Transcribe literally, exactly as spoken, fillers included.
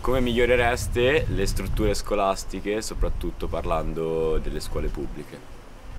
Come migliorereste le strutture scolastiche, soprattutto parlando delle scuole pubbliche?